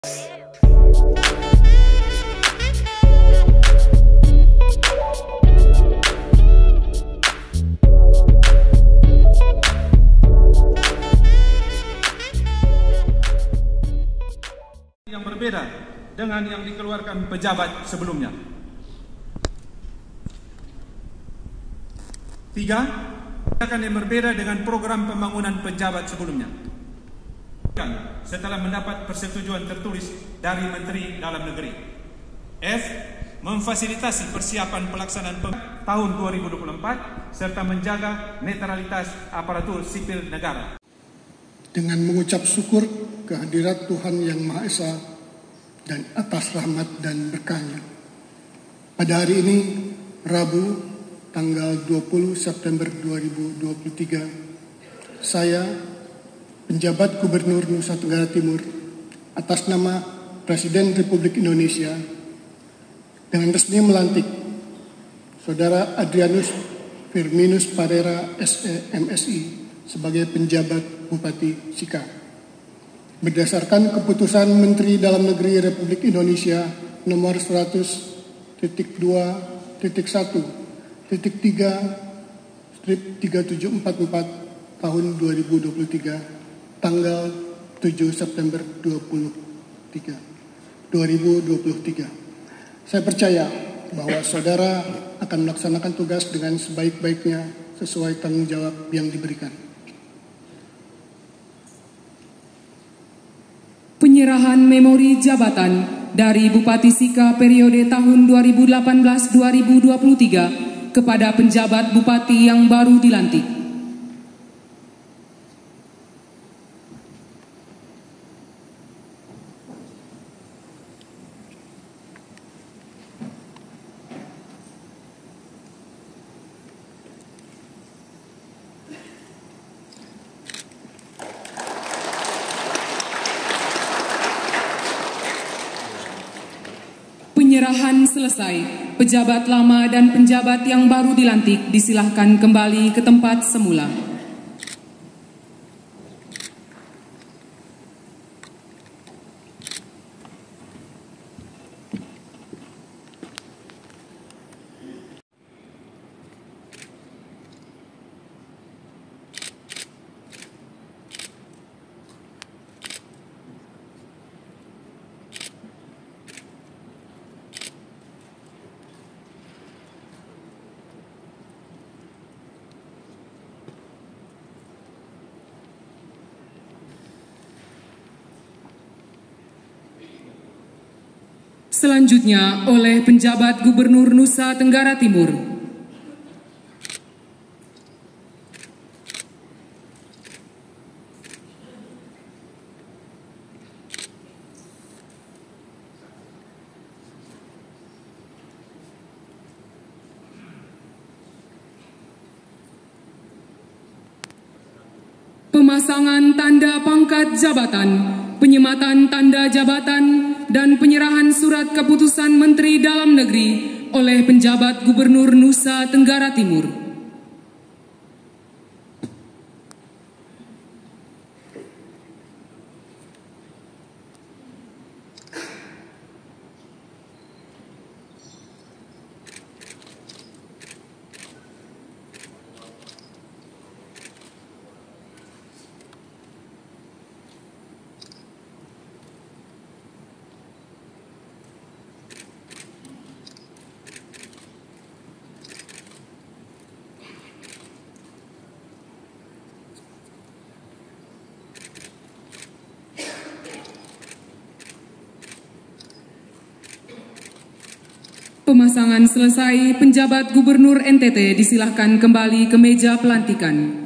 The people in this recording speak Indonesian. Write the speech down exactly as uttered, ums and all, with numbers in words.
Yang berbeda dengan yang dikeluarkan pejabat sebelumnya. Tiga, akan yang berbeda dengan program pembangunan pejabat sebelumnya. Setelah mendapat persetujuan tertulis dari Menteri Dalam Negeri. F, memfasilitasi persiapan pelaksanaan pemilu tahun dua ribu dua puluh empat serta menjaga netralitas aparatur sipil negara. Dengan mengucap syukur kehadirat Tuhan Yang Maha Esa dan atas rahmat dan berkahnya. Pada hari ini, Rabu, tanggal dua puluh September dua ribu dua puluh tiga, saya, penjabat Gubernur Nusa Tenggara Timur, atas nama Presiden Republik Indonesia, dengan resmi melantik Saudara Adrianus Firminus Parera S E M Si sebagai penjabat Bupati Sika. Berdasarkan keputusan Menteri Dalam Negeri Republik Indonesia nomor seratus titik dua titik satu titik tiga strip tiga tujuh empat empat tahun dua ribu dua puluh tiga, tanggal tujuh September dua ribu dua puluh tiga. Saya percaya bahwa saudara akan melaksanakan tugas dengan sebaik-baiknya sesuai tanggung jawab yang diberikan. Penyerahan memori jabatan dari Bupati Sika periode tahun dua ribu delapan belas sampai dua ribu dua puluh tiga kepada penjabat Bupati yang baru dilantik. Penyerahan selesai, pejabat lama dan penjabat yang baru dilantik disilahkan kembali ke tempat semula. Selanjutnya oleh penjabat Gubernur Nusa Tenggara Timur. Pemasangan tanda pangkat jabatan, penyematan tanda jabatan, dan penyerahan surat keputusan Menteri Dalam Negeri oleh penjabat Gubernur Nusa Tenggara Timur. Pemasangan selesai, penjabat Gubernur N T T disilahkan kembali ke meja pelantikan.